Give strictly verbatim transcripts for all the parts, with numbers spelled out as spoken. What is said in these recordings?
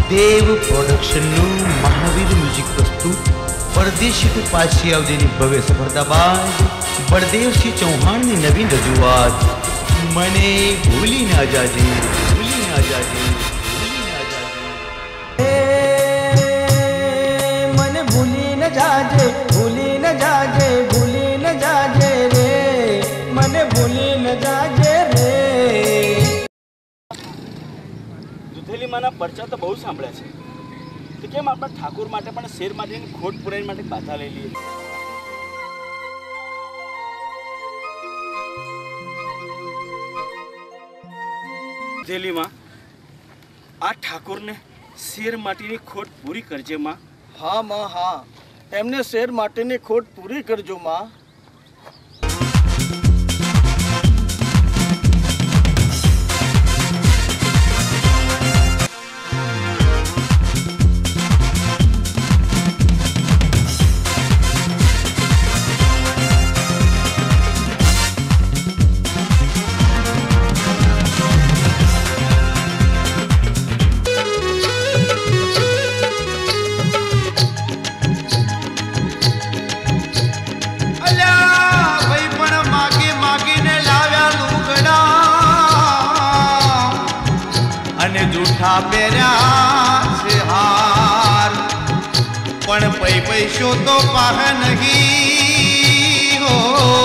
દેવ પ્રોડક્શનનું Mahavir music પ્રસ્તુત પરદેશી પાછી આવવાની ભવ્ય સફળતા બાદ બળદેવસિંહ ચૌહાણની નવીન રજૂઆત મને ભૂલી ના જાજે, ભૂલી ના જાજે, ભૂલી ના જાજે, મને ભૂલી ન જાજે, ભૂલી ન જાજે, ભૂલી ન જાજે રે, મને ભૂલી ન જાજે રે। દુધેલી માના પરચા તો બહુ સાંભળ્યા છે, તો કેમ આપણા ઠાકોર માટે પણ શેર માટેની ખોટ પુરાઈ માટે બાધા લઈ લઈએ। દુધેલીમાં આ ઠાકોરને શેર માટેની ખોટ પૂરી કરજે માં। હા માં હા, એમને શેર માટેની ખોટ પૂરી કરજો માં। जूठा पेरा से हार पण पै पैसो तो पाह नहीं हो,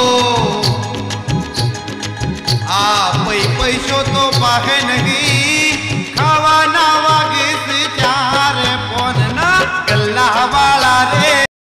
आ पै पैसो तो पाह नहीं, खावा ना वागे से चार पोन ना गल्ला वाला रे।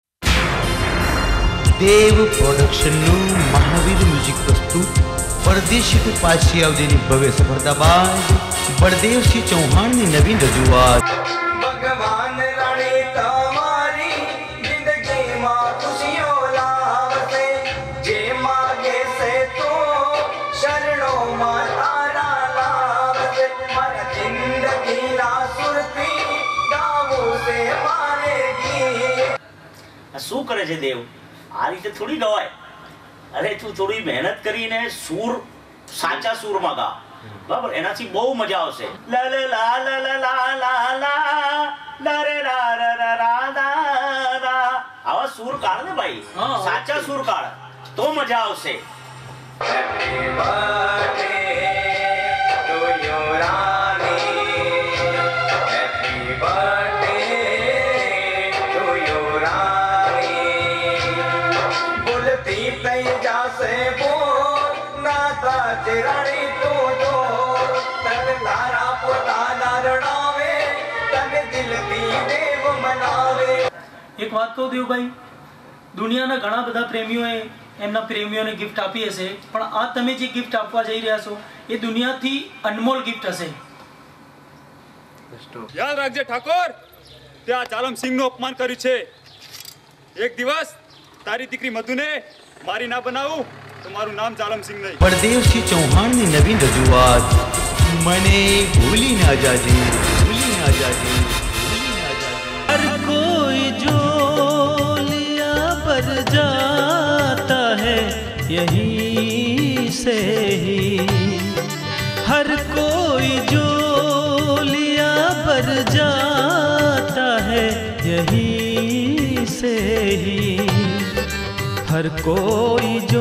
देव प्रोडक्शन नु महावीर म्यूजिक प्रस्तुत परदेशी पाછી આવવાની ભવ્ય સફળતા બાદ બળદેવસિંહ ચૌહાણની નવીન રજૂઆત ભગવાન રાણી તમારી જિંદગીમાં ખુશીઓ લાવશે, જે માગે છે તો શરણોમાં તારા લાવશે, મારા જિંદગીના સુરતી ગાવું છે મારે ગીત। શું કરે છે દેવ? આ રીતે થોડી ગવાય। અરે તું થોડી મહેનત કરીને સૂર સાચા સૂરમાં ગા, બરાબર? એનાથી બહુ મજા આવશે। લા લા લા લા લા લા લા લા રે રા રા રા રા રા રા, આવા સૂર કાઢ ને ભાઈ, સાચા સૂર કાઢ તો મજા આવશે। Happy birthday to you Rani, happy birthday to you Rani, बोलती तई जासे बोल ना ताज रानी तू जो तन लारा पोताना रणावे, तन दिल दी देव मनावे। एक बात कहूं देव भाई, दुनियाना घણા બધા પ્રેમીઓએ એમના પ્રેમીઓને ગિફ્ટ આપી હશે, પણ આ તમે જે ગિફ્ટ આપવા જઈ રહ્યા છો એ દુનિયાથી અનમોલ ગિફ્ટ હશે। યાદ રાખજે ઠાકોર, તે આ જાલમ સિંહ નું અપમાન કર્યું છે। એક દિવસ તારી દીકરી મધુને મારી ના બનાવું તો મારું નામ જાલમ સિંહ નહીં। બળદેવસિંહ ચૌહાણની નવીન રજૂઆત મને ભૂલી ના જાજે, ભૂલી ના જાજે, ભૂલી ના જાજે। हर कोई जो लिया पर जाता है यहीं से ही, हर कोई जो लिया पर जाता है यहीं से ही, हर कोई जो।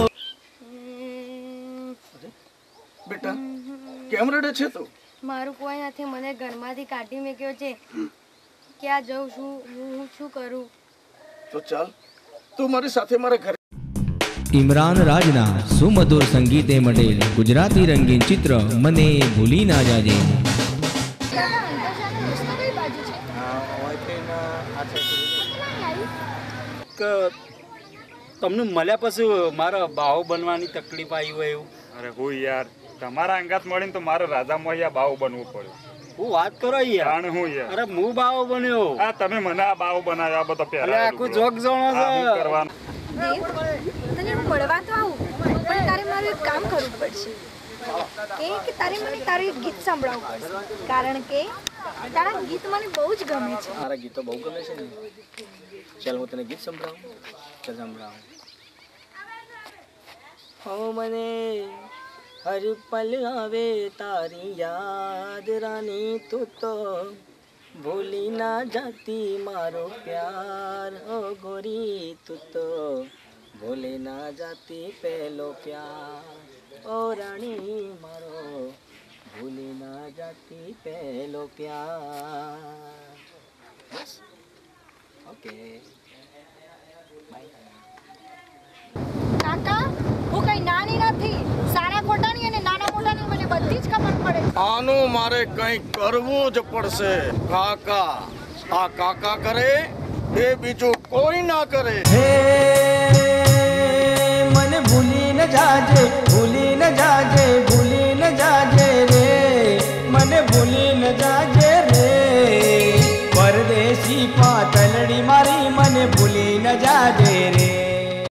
बेटा કેમ રડે છે તું? મારું કોઈ નથી, મને ઘરમાંથી કાઢી મૂક્યો છે। ક્યાં જાઉં છું, હું શું કરું? તો ચાલ તું મારી સાથે મારા ઘરે। ઇમરાન રાજના સુમધુર સંગીતે મળેલ ગુજરાતી રંગીન ચિત્ર મને ભૂલી ના જાજે। તમને મળ્યા પછી મારા બાહુ બનવાની તકલીફ આવી હોય એવું? અરે હું યાર, તમારા અંગાત મળીને તો મારે રાજા મોહિયા બાવ બનવું પડ્યું। હું વાત કરો યાર, જાણ હું યાર, અરે હું બાવ બન્યો। આ તમે મને આ બાવ બનાવ્યો, આ બધો પહેલા આખું જોક જાણો છો કરવાનું। દેવ, તને હું મળવા તો આવું, પણ તારે મારું એક કામ કરવું પડશે કે કે તારે મને તારું એક ગીત સંભળાવવું પડશે, કારણ કે તારા ગીત મને બહુ જ ગમે છે। મારા ગીતો બહુ ગમે છે ને, ચાલ હું તને ગીત સંભળાવું। ચાલ સંભળાવું। હો મને हर पल आवे तारी याद रानी तू तो ભૂલી ના જાતી મારો પ્યાર ઓ ગોરી તું તો ભૂલી ના જાતી પહેલો પ્યાર ઓ રાણી મારો ભૂલી ના જાતી પહેલો પ્યાર. ઓકે કાકા હું કઈ નાની નથી. સારા ખોટાની અને નાના મોટાની મને બધી જ ખબર પડે છે. આનું મારે કંઈક કરવું જ પડશે. કાકા આ કાકા કરે એ બીજું કોઈ ના કરે. હે મને ભૂલી ન જાજે